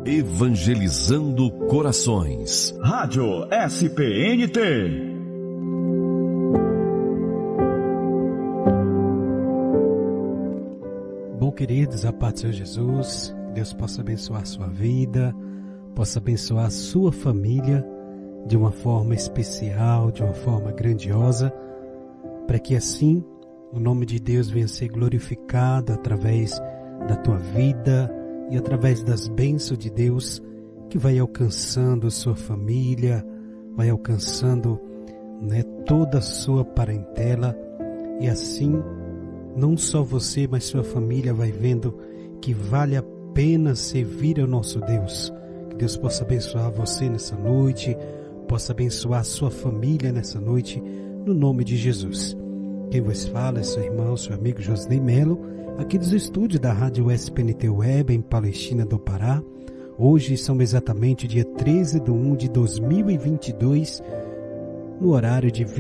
Evangelizando Corações. Rádio SPNT. Bom, queridos, a paz do Senhor Jesus, que Deus possa abençoar a sua vida, possa abençoar a sua família de uma forma especial, de uma forma grandiosa, para que assim o nome de Deus venha ser glorificado através da tua vida e através das bênçãos de Deus que vai alcançando sua família, vai alcançando, toda a sua parentela, e assim não só você, mas sua família vai vendo que vale a pena servir ao nosso Deus. Que Deus possa abençoar você nessa noite, possa abençoar a sua família nessa noite, no nome de Jesus. Quem vos fala é seu irmão, seu amigo Josnei Melo, aqui dos estúdios da Rádio SPNT Web, em Palestina do Pará. Hoje são exatamente dia 13/1/2022, no horário de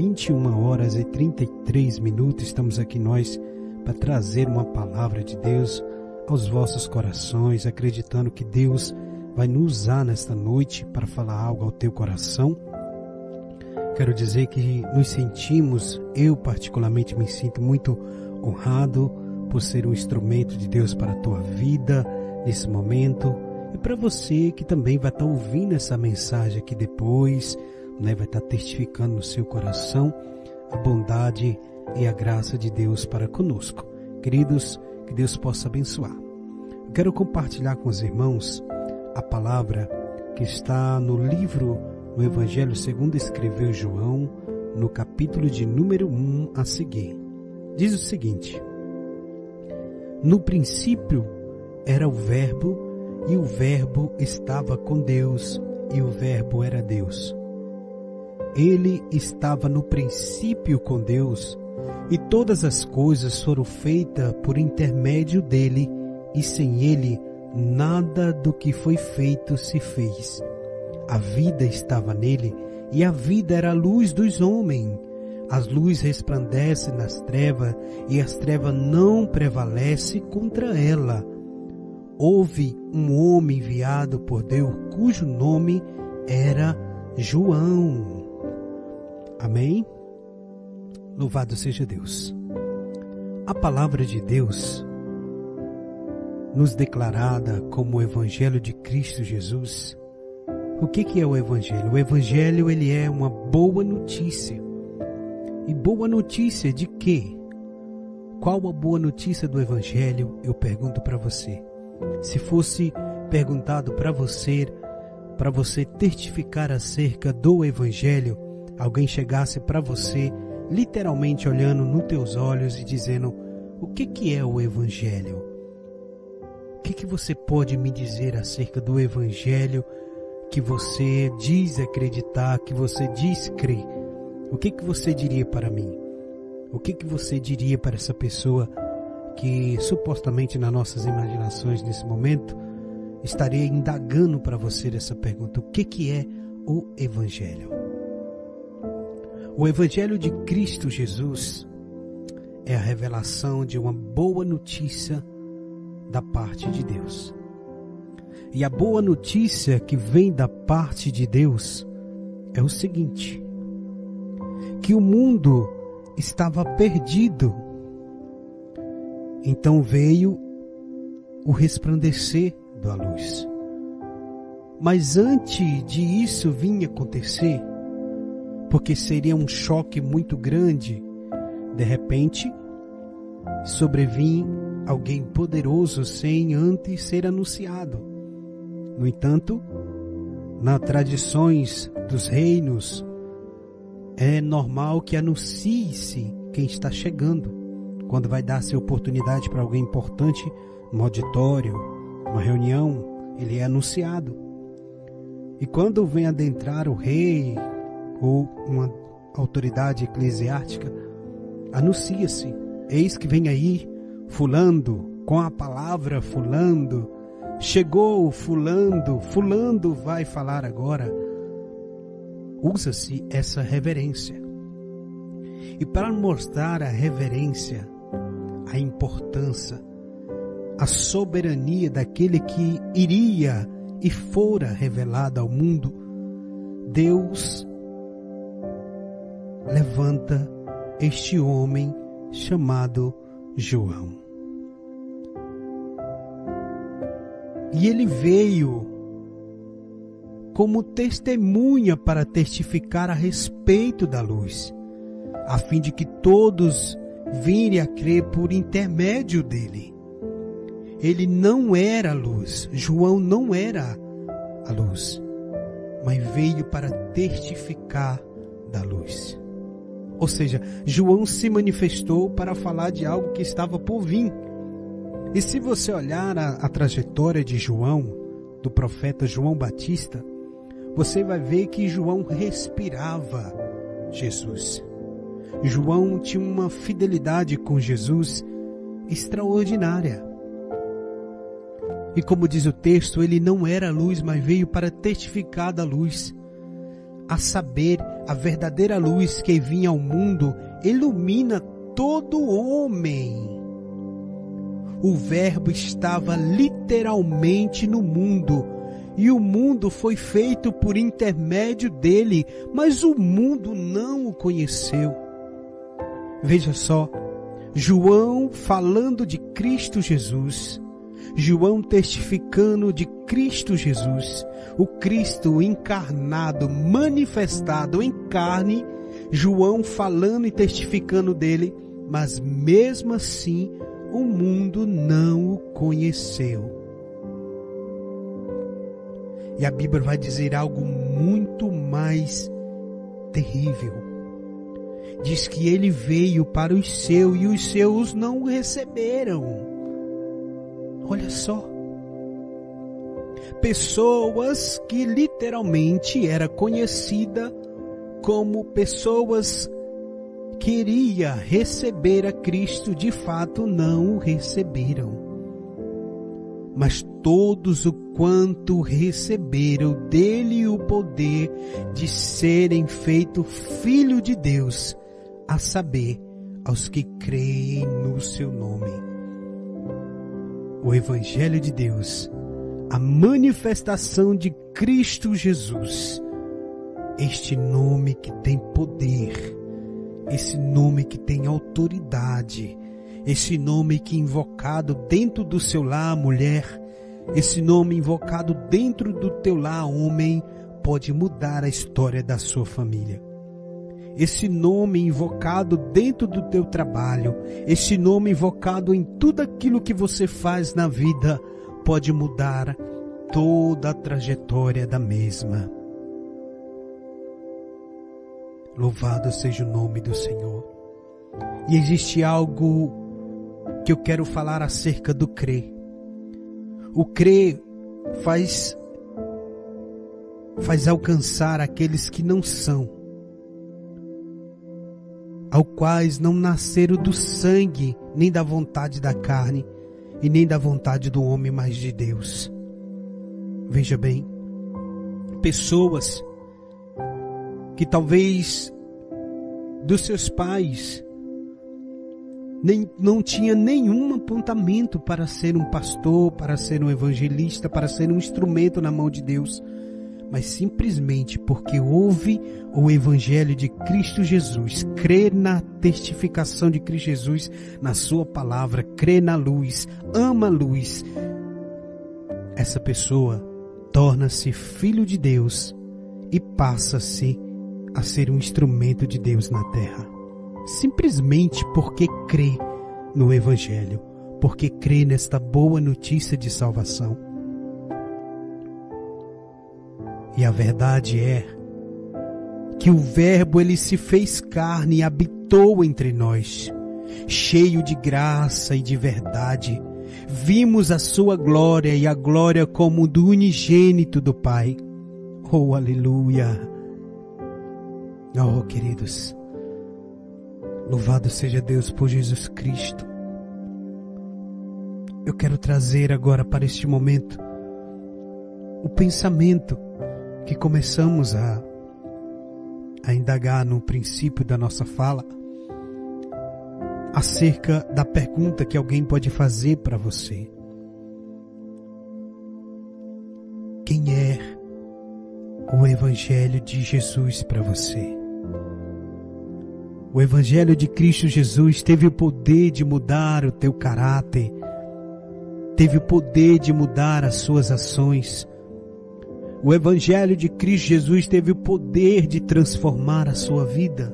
21h33. Estamos aqui nós para trazer uma palavra de Deus aos vossos corações, acreditando que Deus vai nos usar nesta noite para falar algo ao teu coração. Quero dizer que nos sentimos, eu particularmente me sinto muito honrado por ser um instrumento de Deus para a tua vida nesse momento, e para você que também vai estar ouvindo essa mensagem aqui depois, vai estar testificando no seu coração a bondade e a graça de Deus para conosco. Queridos, que Deus possa abençoar. Eu quero compartilhar com os irmãos a palavra que está no Evangelho segundo escreveu João, no capítulo de número 1 a seguir. Diz o seguinte: no princípio era o Verbo, e o Verbo estava com Deus, e o Verbo era Deus. Ele estava no princípio com Deus, e todas as coisas foram feitas por intermédio dele, e sem ele nada do que foi feito se fez. A vida estava nele, e a vida era a luz dos homens. As luzes resplandecem nas trevas, e as trevas não prevalecem contra ela. Houve um homem enviado por Deus, cujo nome era João. Amém? Louvado seja Deus. A palavra de Deus, nos declarada como o Evangelho de Cristo Jesus. O que é o Evangelho? O Evangelho, ele é uma boa notícia. E boa notícia de quê? Qual a boa notícia do Evangelho? Eu pergunto para você. Se fosse perguntado para você testificar acerca do Evangelho, alguém chegasse para você, literalmente olhando nos teus olhos e dizendo: o que é o Evangelho? O que você pode me dizer acerca do Evangelho que você diz acreditar, que você diz crer? O que você diria para mim? O que você diria para essa pessoa que supostamente nas nossas imaginações nesse momento estaria indagando para você essa pergunta? O que é o Evangelho? O Evangelho de Cristo Jesus é a revelação de uma boa notícia da parte de Deus. E a boa notícia que vem da parte de Deus é o seguinte: que o mundo estava perdido. Então veio o resplandecer da luz. Mas antes de isso vir acontecer, porque seria um choque muito grande, de repente sobrevinha alguém poderoso sem antes ser anunciado. No entanto, nas tradições dos reinos, é normal que anuncie-se quem está chegando. Quando vai dar-se oportunidade para alguém importante, no auditório, numa reunião, ele é anunciado. E quando vem adentrar o rei ou uma autoridade eclesiástica, anuncia-se: eis que vem aí fulano, com a palavra fulano, chegou fulano vai falar agora. Usa-se essa reverência. E para mostrar a reverência, a importância, a soberania daquele que iria e fora revelada ao mundo, Deus levanta este homem chamado João. E ele veio como testemunha para testificar a respeito da luz, a fim de que todos virem a crer por intermédio dele. Ele não era a luz, João não era a luz, mas veio para testificar da luz. Ou seja, João se manifestou para falar de algo que estava por vir. E se você olhar a trajetória de João, do profeta João Batista, você vai ver que João respirava Jesus. João tinha uma fidelidade com Jesus extraordinária. E como diz o texto, ele não era a luz, mas veio para testificar da luz. A saber, a verdadeira luz que vinha ao mundo ilumina todo homem. O Verbo estava literalmente no mundo, e o mundo foi feito por intermédio dele, mas o mundo não o conheceu. Veja só, João falando de Cristo Jesus, João testificando de Cristo Jesus, o Cristo encarnado, manifestado em carne, João falando e testificando dele, mas mesmo assim o mundo não o conheceu. E a Bíblia vai dizer algo muito mais terrível. Diz que ele veio para os seus e os seus não o receberam. Olha só. Pessoas que literalmente era conhecida como pessoas que iria receber a Cristo, de fato não o receberam. Mas todos o quanto receberam dele o poder de serem feitos filho de Deus, a saber, aos que creem no seu nome. O Evangelho de Deus, a manifestação de Cristo Jesus, este nome que tem poder, esse nome que tem autoridade, esse nome que invocado dentro do seu lar, mulher, esse nome invocado dentro do teu lar, homem, pode mudar a história da sua família. Esse nome invocado dentro do teu trabalho, esse nome invocado em tudo aquilo que você faz na vida, pode mudar toda a trajetória da mesma. Louvado seja o nome do Senhor. E existe algo que eu quero falar acerca do crer. O crer faz alcançar aqueles que não são, ao quais não nasceram do sangue, nem da vontade da carne, e nem da vontade do homem, mas de Deus. Veja bem, pessoas que talvez dos seus pais não tinha nenhum apontamento para ser um pastor, para ser um evangelista, para ser um instrumento na mão de Deus, mas simplesmente porque ouve o Evangelho de Cristo Jesus, crê na testificação de Cristo Jesus, na sua palavra, crê na luz, ama a luz, essa pessoa torna-se filho de Deus e passa-se a ser um instrumento de Deus na terra. Simplesmente porque crê no Evangelho, porque crê nesta boa notícia de salvação. E a verdade é que o Verbo ele se fez carne e habitou entre nós, cheio de graça e de verdade. Vimos a sua glória e a glória como do unigênito do Pai. Oh, aleluia! Oh, queridos, louvado seja Deus por Jesus Cristo. Eu quero trazer agora para este momento o pensamento que começamos a indagar no princípio da nossa fala, acerca da pergunta que alguém pode fazer para você. Quem o Evangelho de Jesus para você. O Evangelho de Cristo Jesus teve o poder de mudar o teu caráter, teve o poder de mudar as suas ações. O Evangelho de Cristo Jesus teve o poder de transformar a sua vida.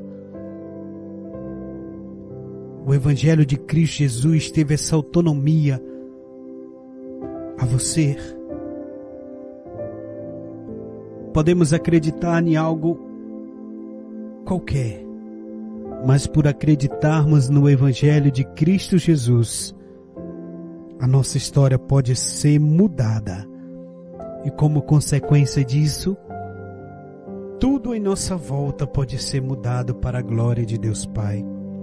O Evangelho de Cristo Jesus teve essa autonomia a você. Podemos acreditar em algo qualquer, mas por acreditarmos no Evangelho de Cristo Jesus, a nossa história pode ser mudada. E como consequência disso, tudo em nossa volta pode ser mudado para a glória de Deus Pai.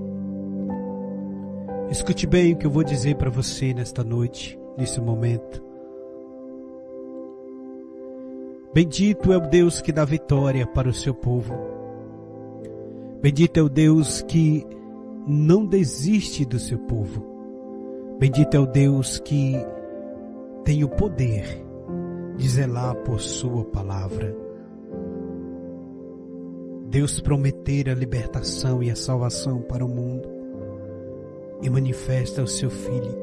Escute bem o que eu vou dizer para você nesta noite, nesse momento. Bendito é o Deus que dá vitória para o seu povo. Bendito é o Deus que não desiste do seu povo. Bendito é o Deus que tem o poder de zelar por sua palavra. Deus prometer a libertação e a salvação para o mundo e manifesta o seu Filho.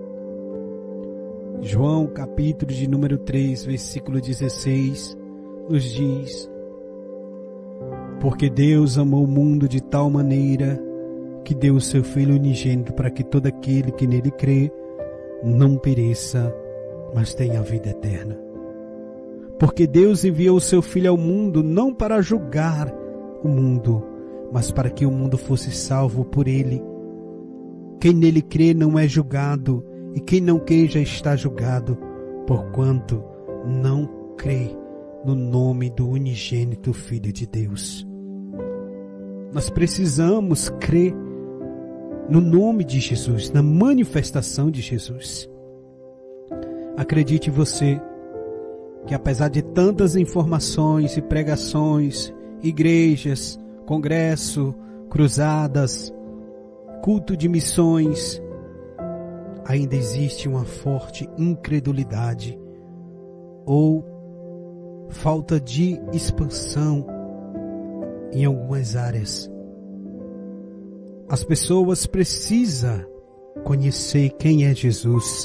João, capítulo de número 3, versículo 16, nos diz: porque Deus amou o mundo de tal maneira que deu o seu Filho unigênito para que todo aquele que nele crê não pereça, mas tenha a vida eterna. Porque Deus enviou o seu Filho ao mundo não para julgar o mundo, mas para que o mundo fosse salvo por ele. Quem nele crê não é julgado, e quem não crê já está julgado, porquanto não crê no nome do unigênito Filho de Deus. Nós precisamos crer no nome de Jesus, na manifestação de Jesus. Acredite você que apesar de tantas informações e pregações, igrejas, congresso, cruzadas, culto de missões, ainda existe uma forte incredulidade ou falta de expansão em algumas áreas. As pessoas precisam conhecer quem é Jesus.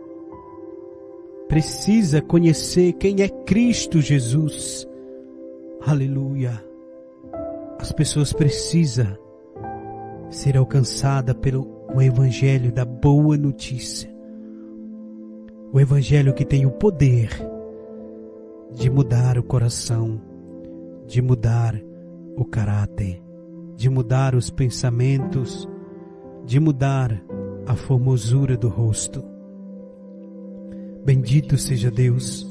Precisa conhecer quem é Cristo Jesus. Aleluia. As pessoas precisam ser alcançadas pelo Evangelho da boa notícia. O Evangelho que tem o poder de mudar o coração, de mudar o caráter, de mudar os pensamentos, de mudar a formosura do rosto. Bendito seja Deus.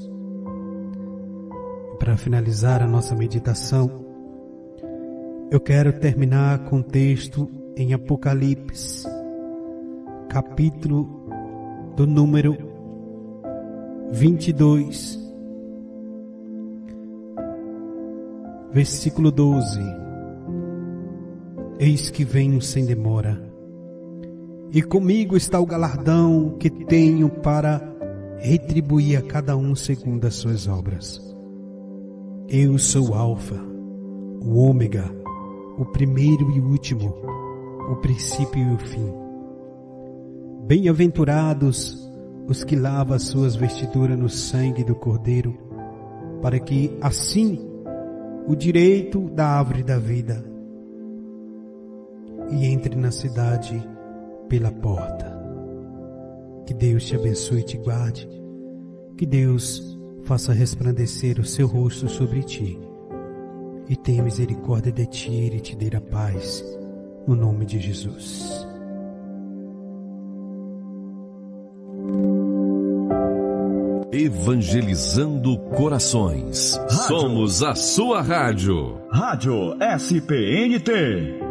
Para finalizar a nossa meditação, eu quero terminar com o texto em Apocalipse, capítulo do número 22, versículo 12. Eis que venho sem demora, e comigo está o galardão que tenho para retribuir a cada um segundo as suas obras. Eu sou o Alfa, o Ômega, o primeiro e o último, o princípio e o fim. Bem-aventurados os que lavam as suas vestiduras no sangue do Cordeiro, para que assim o direito da árvore da vida e entre na cidade pela porta. Que Deus te abençoe e te guarde. Que Deus faça resplandecer o seu rosto sobre ti e tenha misericórdia de ti e te dê a paz, no nome de Jesus. Evangelizando corações. Somos a sua rádio. Rádio SPNT.